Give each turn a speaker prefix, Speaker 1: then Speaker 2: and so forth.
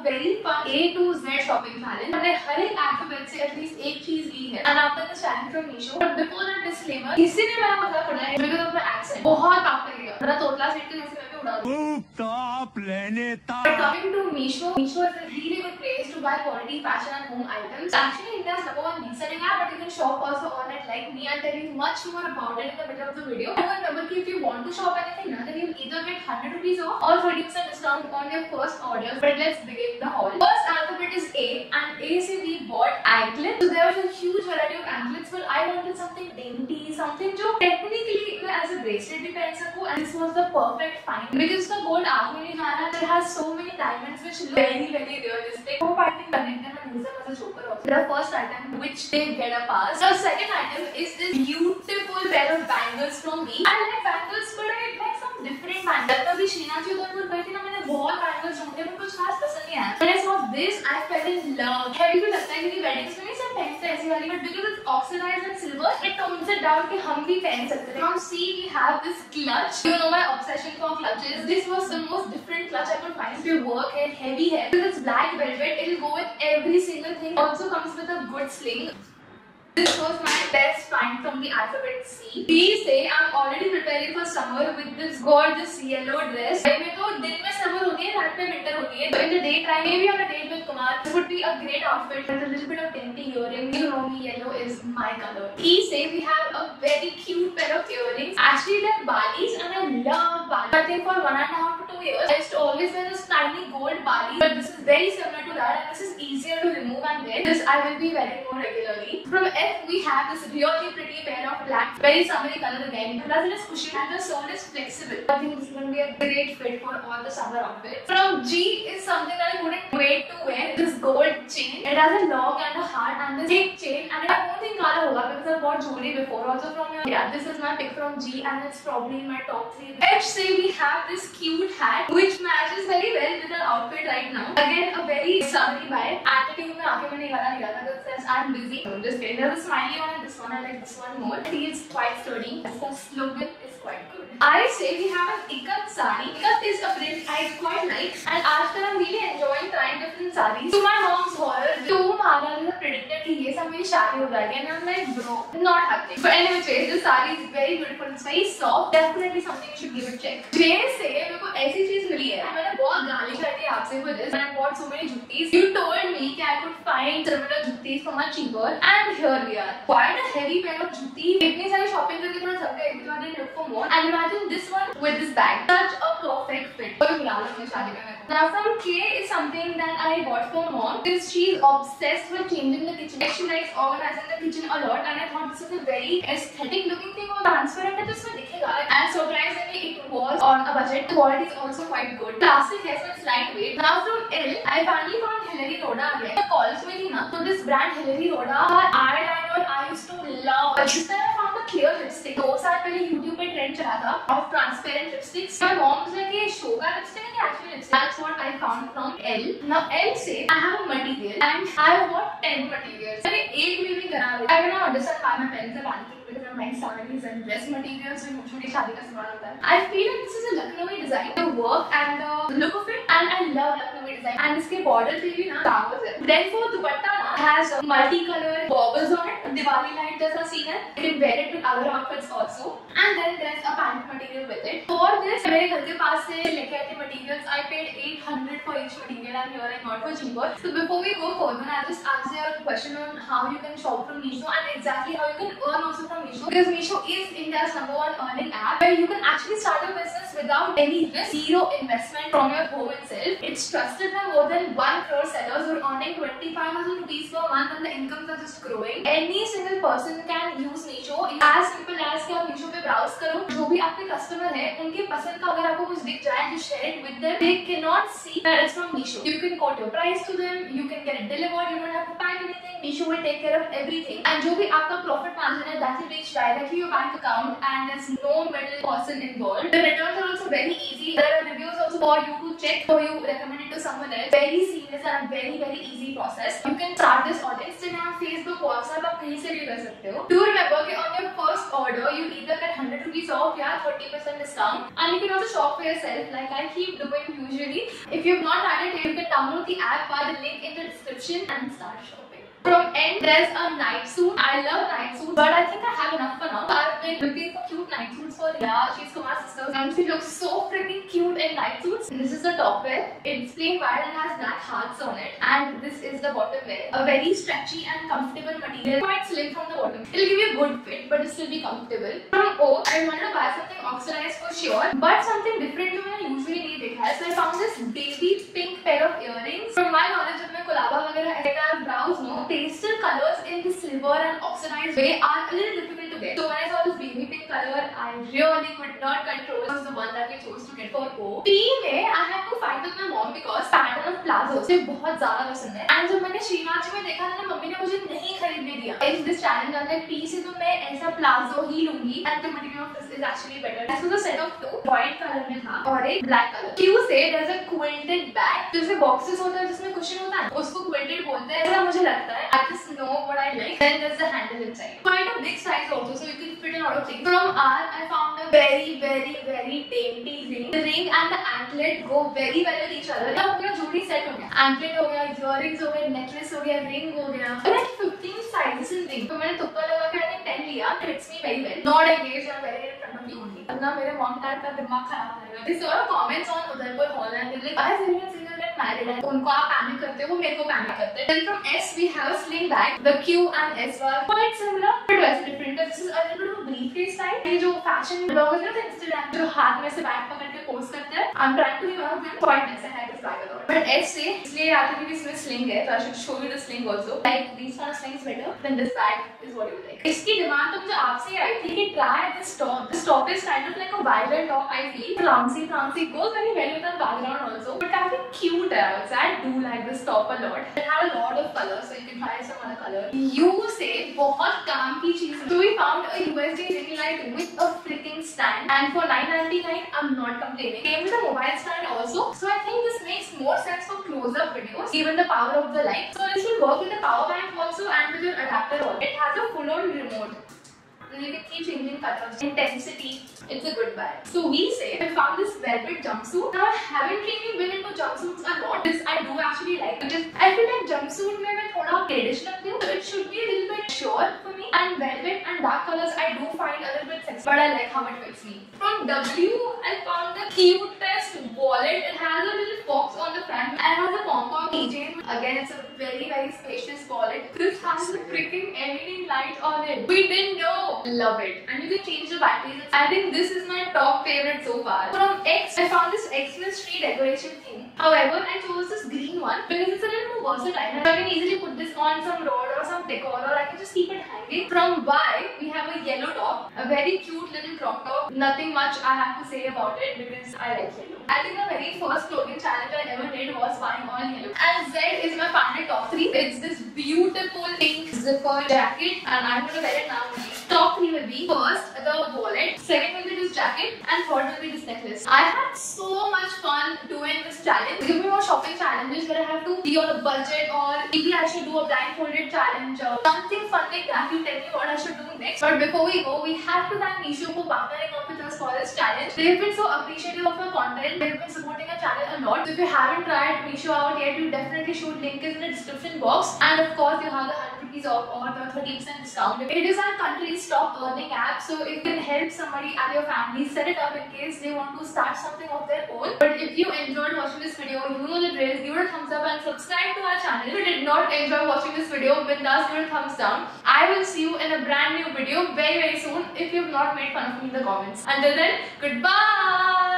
Speaker 1: very fun A to Z shopping challenge. हमने हर एक alphabet से at least एक चीज ली है and after the challenge from Meesho. But before that disclaimer, किसी ने मेरा मजाक उड़ाया है because of my accent. बहुत पाप लगेगा. मेरा तोतला सेट के जैसे मैं भी उड़ा दूँ.
Speaker 2: टॉप लेने ता.
Speaker 1: But coming to Meesho, Meesho is a really good place to buy quality fashion and home items. Actually, India's #1 reselling app, but you can shop also on it like me. I'll tell you much more about it in the middle of the video. And remember, if you want to shop anything, then you'll either get 100 rupees off or 30% discount on your first order. But let's begin the haul. First alphabet is A, and A se we bought anklets. So there was a huge variety of anklets, but I wanted something dainty, something जो technically as a bracelet भी पहन सकूँ, and this was the perfect find because the gold आँख में नहीं आ रहा. It has so many diamonds which look very very realistic. वो I think connected and use them as a choker also. The first item which they get a pass. The second item is this beautiful pair of bangles from me. I like bangles, but I like some different bangles. तभी श्रीनाथ जी उधर गई थी ना, मैंने बहुत bangles ढूंढे पर कुछ खास पसंद नहीं आया. When I saw this, I fell in love. Heavy भी लगता है क्योंकि weddings में नहीं सब पहनते ऐसी वाली, but because it's oxidized and silver, it tones it down कि हम भी पहन सकते हैं. From C we have this clutch. You know my obsession for clutches. This was the most different clutch I could find. If your work hair heavy hair, because it's black velvet, it will go with every single thing. Also comes with a good sling. This was my best find from the alphabet C. B say I'm already preparing for summer with this gorgeous yellow dress. में तो दिन में summer होती है, रात में winter होती है. So in the daytime, maybe on a date with Kumar, this would be a great outfit with a little bit of dainty earrings. You know me, yellow is my color. E say we have a very cute pair of earrings. Actually, they're Balis, and I love Bali. I think for 1.5 to 2 years, I used to always wear this tiny gold Bali, but this is very similar to that, and this is easier to remove and wear. This I will be wearing more regularly. From F we have this really pretty pair of black, very summery color again. Plus it is cushion and the sole is flexible. I think this is going to be a great fit for all the summer outfits. From G is something that I couldn't wait to wear. This gold chain. It has a lock and a heart and this big chain, and I don't think kala hoga because I bought jewelry before also from here. Yeah, this is my pick from G and it's probably in my top 3. H say we have this cute hat which matches very well with our outfit right now. Again a very summery vibe. Attitude में आके मैंने वाला लिया था because it says I'm busy. I'm just kidding. There's a smiley one and this one. I like this one more. It feels quite sturdy. The slogan is quite good. I say we have an ikat sari. Ikat is a print I quite like, and after I'm really enjoying trying different sarees. To my mom's horror, to Mara predicted कि ये सब मेरी शादी हो जाएगी, and I'm like bro, not happening. But anyway, this saree is very beautiful. It's very soft. Definitely something you should give it a check. J से मेरे को ऐसी चीज मिली है. मैंने बहुत गाली कर दी आपसे for this. And I bought so many juttis. You told me कि I could find similar juttis for much cheaper, and here we are. Quite a heavy pair of jutti. इतनी सारी shopping करके थोड़ा थक गए, so I didn't look for more. And imagine this one with this bag. Such a perfect fit. कोई बुला लो मुझे शादी में. Now from K is something that I bought for mom because she's obsessed with changing the kitchen. She likes organizing the kitchen a lot, and I thought this is a very aesthetic looking thing और transparent है तो इसमें दिखेगा. And surprisingly it was on a budget. The quality is also quite good. Plastic है, so it's lightweight. Now from L, I finally found Hillary Rhoda again. मैं college में थी ना, तो this brand Hillary Rhoda eyeliner I used to love. But this time I found a clear lipstick. 2 साल पहले YouTube पे trend चला था of transparent lipsticks. My mom was like, ये show का lipstick है कि actual lipstick? That's what I found from L. Now L say I have a material and I bought 10 materials. मैंने एक भी नहीं करा. I cannot understand why my parents are panicking because I'm like sarees and dress materials so छोटी शादी का सामान होता है. I feel like this is a Lucknowi design. The work and the look of it, and I love Lucknowi design. And इसके border पे भी ना flowers है. Then for dupatta ना has multicolor baubles on it. Diwali light जैसा scene है. You can wear it with other outfits also. And then there's a pant material with it. For this मेरे घर के पास से लेके आए थे materials. I paid 800 for each material, and here I got for cheaper. So before we go further, I'll just answer your question on how you can shop from Meesho and exactly how you can earn also from Meesho, because Meesho is India's #1 earning app where you can actually start a business without any risk, zero investment from your home itself. It's trusted by more than 1 crore sellers who are earning 25,000 rupees per month, and the incomes are just growing. Any single person can use Meesho. It's as simple as कि आप Meesho पे browse करो, जो भी आपके customer है उनके पसंद का अगर आपको कुछ दिख जाए, you share it with them. They cannot see that it's from Meesho. You can quote your price to them, you can get it delivered, you don't have to pack anything. Meesho will take care of everything, and जो भी आपका profit margin है, that will reach directly your bank account, and there's no middle person involved. The returns are also very easy. There are reviews also for you to check, for you recommend it to someone else. Very seamless and very easy process. You can start start this on Instagram, Facebook, WhatsApp, आप कहीं से भी कर सकते हो. Do remember कि on your first order you either get 100 rupees off या 30% discount, and you can also shop for yourself like I keep doing usually. If you've not had it, you can download the app by the link in the description and start shopping. From end, there's a night suit. I love night suits, but I think I have enough for now. I've been looking for cute night suits for she's Kumar's sister, and she looks so freaking cute in night suits. And this is the top wear. It's plain white and has black hearts on it. And this is the bottom wear. A very stretchy and comfortable material. Quite slim from the bottom. It'll give you a good fit, but it'll still be comfortable. From O, I wanted to buy something oxidized for sure, but something different to what I usually need it has. So I found this baby pink pair of earrings. From my knowledge, जब मैं कोलाबा वगैरह ऐसा browse no, pastel colors in the silver and oxidized way are a little difficult to get. So when I saw this baby pink color, I really could not control. It was the one that we chose to get for O. P में I had to fight with my mom because pattern of plazo मुझे बहुत ज़्यादा पसंद है. And जब मैंने श्रीनाथ में देखा था ना, मम्मी ने मुझे नहीं खरीदने दिया. In this challenge अंदर P से तो मैं ऐसा plazo ही लूँगी. And the material of this is actually better. This was a set of 2. White color में था और एक black color. Q से there's a quilted bag. जैसे boxes होता है जिसमें cushion होता है, उसको quilted बोलते हैं. ऐसा मुझे लगता है. I just know what I like. Then there's the handle inside. Quite a big size also, so you can fit a lot of things. From R, I found a very dainty ring. The ring and the anklet go very well with each other. अब मेरा jewelry set हो गया. Anklet हो गया, earrings हो गए, necklace हो गया, ring हो गया. I like 15 sizes in ring. तो मैंने तुक्का लगा के 10 लिया. It fits me very well. Not engaged or very in front of you only. अब ना मेरे mom dad का दिमाग खराब हो जाएगा. They saw comments on Udaipur Hall and they're like, "I have single get married." है. उनको आप पैनिक करते हो, वो मेरे को पैनिक करते हैं. Then from S we have a sling bag. The Q and S were quite similar, but was different. This is a little bit of a briefcase type. ये जो fashion bloggers हैं Instagram जो हाथ में से bag पकड़ के post करते हैं. I'm trying to be one of them. Quite nice. I had this bag at all. But S से इसलिए आते हैं कि इसमें sling है, so I should show you the sling also. Like these kind of slings better than this bag is what you like. इसकी demand तो मुझे आपसे आई थी कि try this top. This top is kind of like a violet top. I feel flouncy goes very well with the background also. But I feel cute. I do like this top a lot. It had a lot of colors, so you can try some other color. You say बहुत काम की चीज. So we found a USB ring light with a freaking stand, and for 999, I'm not complaining. Came with a mobile stand also, so I think this makes more sense for close-up videos, given the power of the light. So this will work with the power bank also and with your adapter also. It has a full-on remote. You can keep changing colors, intensity. It's a good buy. So we say I found this velvet jumpsuit. Now I haven't really been into jumpsuits a lot. This I do actually like because I feel like jumpsuit में मैं थोड़ा traditional लगती हूँ. So it should be a little bit short for me. And velvet and dark colors I do find a little bit sexy, but I like how it fits me. From W I found the cutest wallet. It has a little box on the front and has a pom-pom keychain. Again, it's a very spacious wallet. This has a freaking LED light on it. We didn't know. Love it. And you can change the batteries. I think this is my top favorite so far. From X, I found this Xmas tree decoration thing. However, I chose this green one because it's a little more versatile. I can easily put this on some rod or some decor, or I can just keep it hanging. From Y, we have a yellow top. A very cute little crop top. Nothing much I have to say about it because I like yellow. I think the very first clothing challenge I ever did was buying all yellow. And Z is my final top 3. It's this beautiful pink zipper jacket, and I'm gonna wear it now. Top 3 will be first the wallet, second will be this jacket, and third will be this necklace. I had so much fun doing this challenge. Give me more shopping challenges where I have to be on a budget, or maybe I should do a blindfolded challenge or something fun like that. You tell me what I should do next. But before we go, we have to thank Meesho for partnering up with us for this challenge. They've been so appreciative of our content. They've been supporting our channel a lot. So if you haven't tried Meesho out yet, you definitely should. Link is in the description box. And of course, you have the 100 rupees off or the 30% discount. It is our country's top earning app, so if you can help somebody at your family, set it up in case they want to start something of their own. But if you enjoyed watching this video, you know the drill. Give it a thumbs up and subscribe to our channel. If you did not enjoy watching this video, bindas, give it a thumbs down. I will see you in a brand new video very soon if you have not made fun of me in the comments. Until then, goodbye.